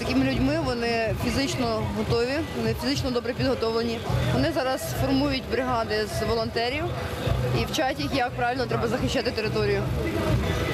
такими людьми, вони фізично готові, вони фізично добре підготовлені. Вони зараз формують бригади з волонтерів і вчать їх, як правильно треба захищати територію.